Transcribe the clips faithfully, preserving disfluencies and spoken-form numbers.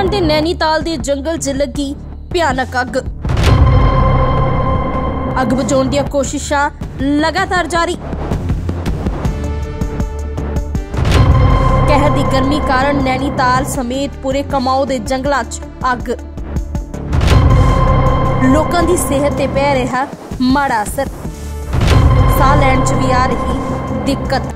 उत्तराखंड के नैनीताल के जंगल च लगी भयानक अग अग बुझाउण दी कोशिशां लगातार जारी। कहर दी गर्मी कारण नैनीताल समेत पूरे कमाओ के जंगलों च अग लोकां दी सेहत ते पै रहा माड़ा असर, साह लैण च भी आ रही दिक्कत।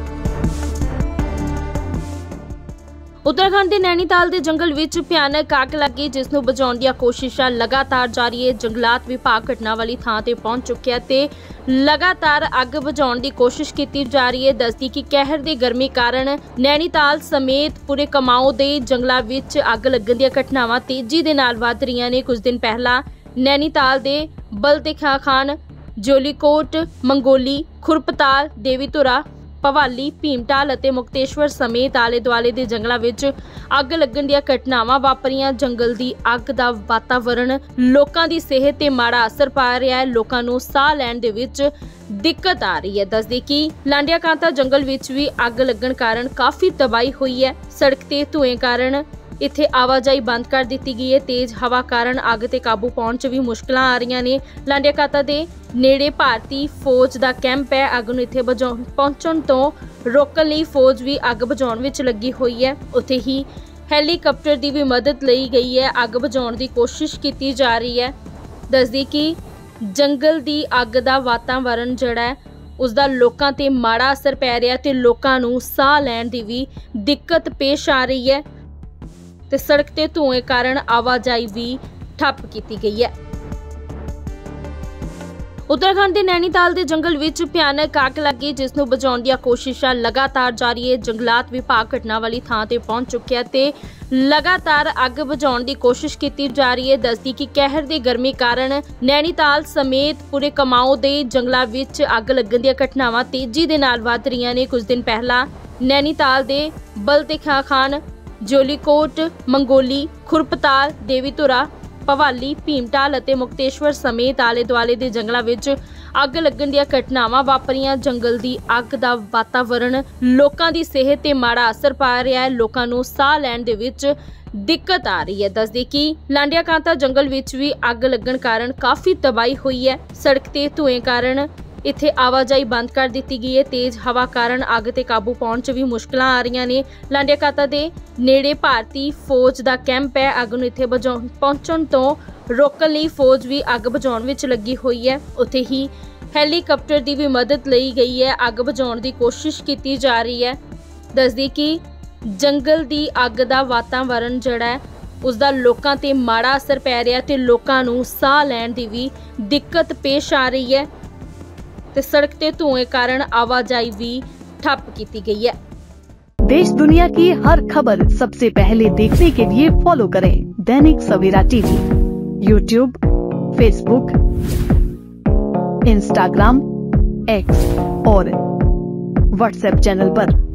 उत्तराखंड के नैनीताल के जंगल विच भयानक अग लगी जिस नूं बुझाउण दी कोशिशां लगातार जारी है। जंगलात विभाग घटना वाली थां ते पहुंच चुकिया ते लगातार अग बुझाउण दी कोशिश की जा रही है। दसदी कि कहर दी गर्मी कारण नैनीताल समेत पूरे कमाओ के जंगलों विच अग लगन दी घटनावां तेजी दे नाल वध रहीआं ने। कुछ दिन पहला नैनीताल के बलतेखा खान, जोलीकोट, मंगोली, खुरपताल, देवीधुरा, भवाली, भीमताल और मुक्तेश्वर समेत आले दुआले के जंगलों विच अग लगन दी घटनावां वापरियां। जंगल की अग का वातावरण लोकां दी सेहत ते माड़ा असर पा रहा है। लोकां नूं साह लैण दे विच दिक्कत आ रही है। दसदे कि लांडिया कांता जंगल विच भी अग लगन कारण काफ़ी तबाही हुई है। सड़क ते धुएं कारण इत्थे आवाजाही बंद कर दी गई है। तेज हवा कारण अग ते काबू पाउण च भी मुश्किलां आ रही ने। लांडिया कांता दे नेड़े भारतीय फौज का कैंप है। अग नूं इत्थे पहुंचण तो रोकण लई फौज भी अग बुझाउण विच लगी हुई है। उत्थे ही हैलीकॉप्टर की भी मदद लई गई है। अग बुझाउण की कोशिश की जा रही है। दसदी कि जंगल की अग का वातावरण जिहड़ा है उसका लोकां ते माड़ा असर पै रहा ते लोकां नूं साह लैण दी भी दिक्कत पेश आ रही है ते सड़क ते धुएं कारण आवाजाही भी ठप की गई है। उत्तराखंड के नैनीताल के जंगल विच भयानक अग लगी जिस नूं बुझाउण दी कोशिशां लगातार जारी है। जंगलात विभाग घटना वाली थां ते पहुंच चुकिया ते लगातार अग बुझाउण दी कोशिश की जा रही है। दसदी कि कहर दी गर्मी कारण नैनीताल समेत पूरे कमाओ के जंगलों विच अग लगन दी घटनावां तेजी दे नाल वध रहीआं ने। कुछ दिन पहला नैनीताल के बलतेखा खान, जोलीकोट, मंगोली, खुरपताल, देवीधुरा, भवाली, भीमताल और मुक्तेश्वर समेत आले दुआले के जंगलों विच अग लगन दी घटनावां वापरियां। जंगल की अग का वातावरण लोकां दी सेहत ते माड़ा असर पा रहा है। लोकां नूं साह लैण दे विच दिक्कत आ रही है। दसदे कि लांडिया कांता जंगल विच भी अग लगन कारण काफ़ी तबाही हुई है। सड़क ते धुएं कारण इत्थे आवाजाही बंद कर दी गई है। तेज हवा कारण अग ते काबू पाउण च भी मुश्किलां आ रही ने। लांडिया कांता दे नेड़े भारतीय फौज का कैंप है। अग नूं इत्थे पहुंचण तो रोकण लई फौज भी अग बुझाउण विच लगी हुई है। उत्थे ही हैलीकॉप्टर की भी मदद लई गई है। अग बुझाउण की कोशिश की जा रही है। दसदी कि जंगल की अग का वातावरण जिहड़ा है उसका लोकां ते माड़ा असर पै रहा ते लोकां नूं साह लैण दी भी दिक्कत पेश आ रही है ते सड़क ते धुएं कारण आवाजाही भी ठप की गई है। देश दुनिया की हर खबर सबसे पहले देखने के लिए फॉलो करें Dainik Savera TV, YouTube, Facebook, Instagram, X और व्हाट्सएप चैनल पर।